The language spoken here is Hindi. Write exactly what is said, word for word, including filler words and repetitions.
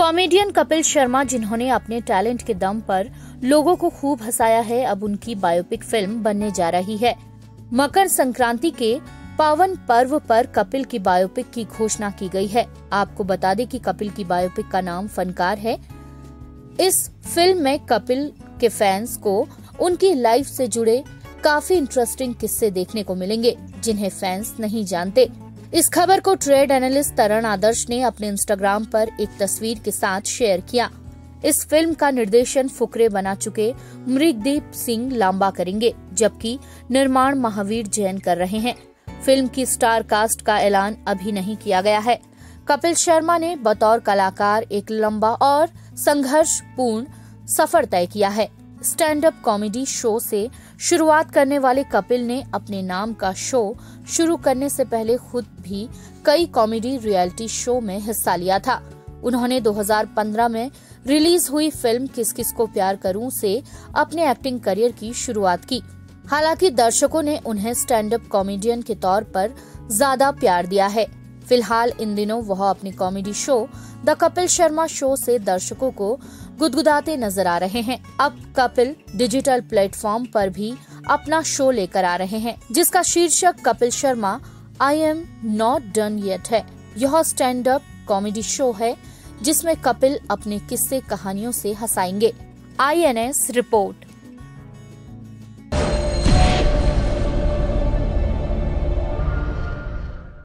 कॉमेडियन कपिल शर्मा, जिन्होंने अपने टैलेंट के दम पर लोगों को खूब हंसाया है, अब उनकी बायोपिक फिल्म बनने जा रही है। मकर संक्रांति के पावन पर्व पर कपिल की बायोपिक की घोषणा की गई है। आपको बता दें कि कपिल की बायोपिक का नाम फनकार है। इस फिल्म में कपिल के फैंस को उनकी लाइफ से जुड़े काफी इंटरेस्टिंग किस्से देखने को मिलेंगे, जिन्हें फैंस नहीं जानते। इस खबर को ट्रेड एनालिस्ट तरण आदर्श ने अपने इंस्टाग्राम पर एक तस्वीर के साथ शेयर किया। इस फिल्म का निर्देशन फुकरे बना चुके मृगदीप सिंह लांबा करेंगे, जबकि निर्माण महावीर जैन कर रहे हैं। फिल्म की स्टार कास्ट का ऐलान अभी नहीं किया गया है। कपिल शर्मा ने बतौर कलाकार एक लंबा और संघर्षपूर्ण सफर तय किया है। स्टैंड अप कॉमेडी शो से शुरुआत करने वाले कपिल ने अपने नाम का शो शुरू करने से पहले खुद भी कई कॉमेडी रियलिटी शो में हिस्सा लिया था। उन्होंने दो हज़ार पंद्रह में रिलीज हुई फिल्म किस किस को प्यार करूं से अपने एक्टिंग करियर की शुरुआत की। हालांकि दर्शकों ने उन्हें स्टैंड अप कॉमेडियन के तौर पर ज्यादा प्यार दिया है। फिलहाल इन दिनों वह अपनी comedy show the Kapil Sharma show से दर्शकों को गुदगुदाते नजर आ रहे हैं। अब कपिल डिजिटल प्लेटफॉर्म पर भी अपना शो लेकर आ रहे हैं, जिसका शीर्षक Kapil Sharma I am not done yet है। यह स्टैंड अप कॉमेडी शो है जिसमें कपिल अपने किस्से कहानियों से हंसाएंगे। I N S report.